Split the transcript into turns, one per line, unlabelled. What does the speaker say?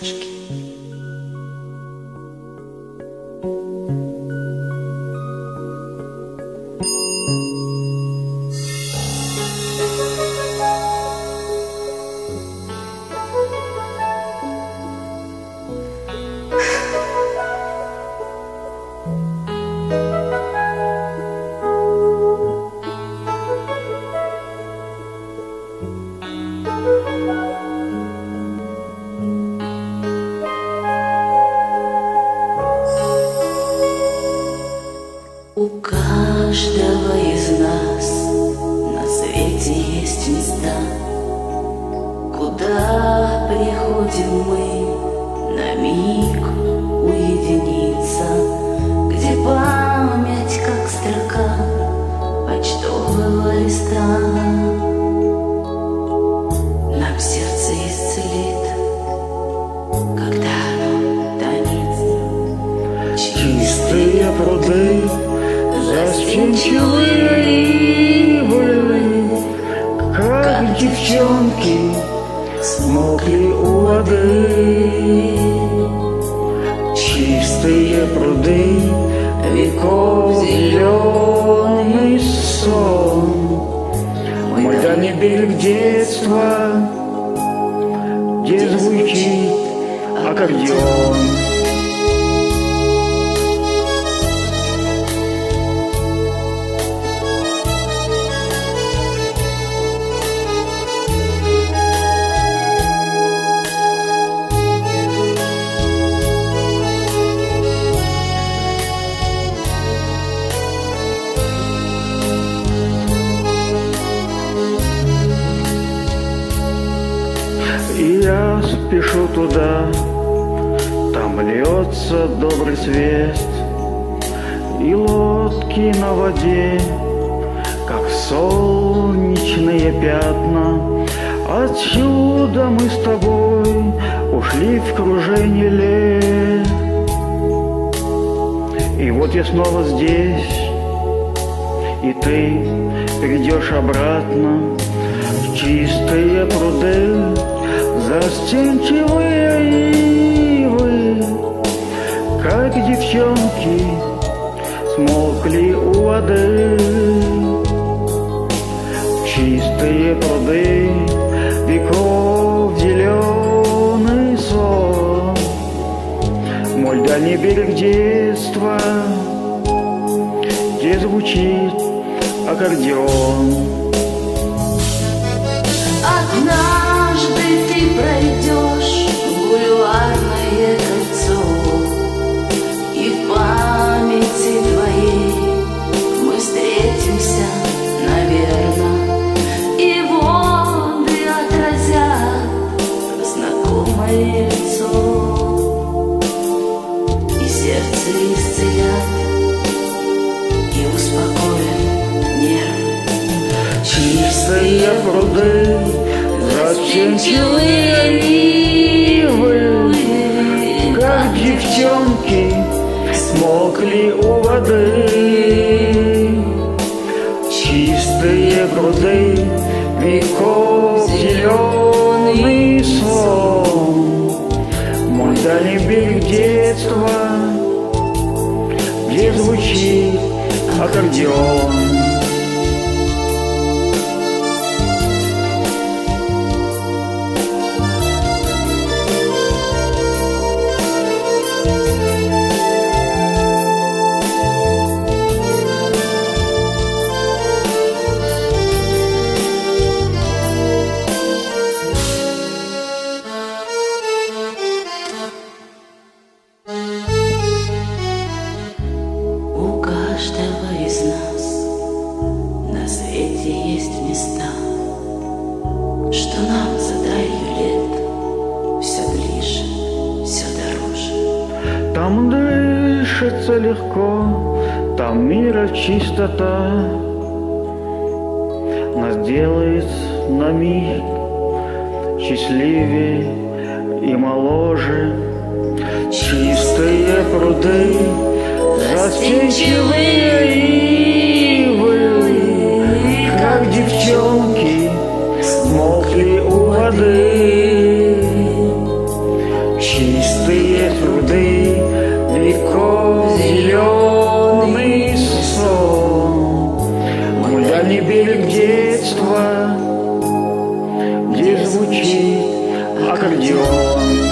девочки. У каждого из нас на свете есть места, куда приходим мы на миг уединиться, где память, как строка почтового листа, нам сердце исцелит, когда оно тонет.
Чистые пруды, застенчивые ивы, как девчонки, смокли у воды. Чистые пруды, веков зеленый сон, мой дальний берег детства, где звучит аккордеон. И я спешу туда, там льется добрый свет, и лодки на воде, как солнечные пятна. Отсюда мы с тобой ушли в кружение лет. И вот я снова здесь, и ты придешь обратно в чистые пруды, застенчивые ивы, как девчонки, смолкли у воды. Чистые пруды, веков зеленый сон, мой дальний берег детства, где звучит аккордеон.
Однажды ты пройдешь бульварное кольцо, и в памяти твоей мы встретимся, наверно, и воды отразят знакомое лицо, и сердце исцелят, и успокоят нервы.
Чистые пруды, застенчивые ивы, как девчонки, смолкли у воды. Чистые пруды, веков зеленый сон, мой дальний берег детства, где звучит аккордеон.
У каждого из нас на свете есть места, что нам за далью лет все ближе, все дороже.
Там дышится легко, там мира чистота, нас делает на миг счастливее и моложе. Чистые пруды, застенчивые ивы, как девчонки, смолкли у воды. он